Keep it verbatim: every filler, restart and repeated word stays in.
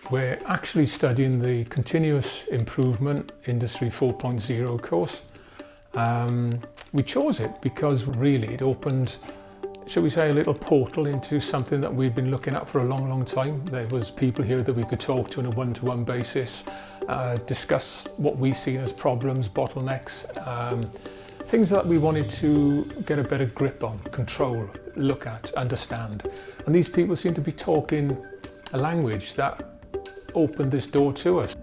We're actually studying the Continuous Improvement Industry four point oh course. Um, we chose it because really it opened, shall we say, a little portal into something that we've been looking at for a long, long time. There was people here that we could talk to on a one-to-one basis, uh, discuss what we see as problems, bottlenecks, um, things that we wanted to get a better grip on, control, look at, understand. And these people seem to be talking a language that opened this door to us.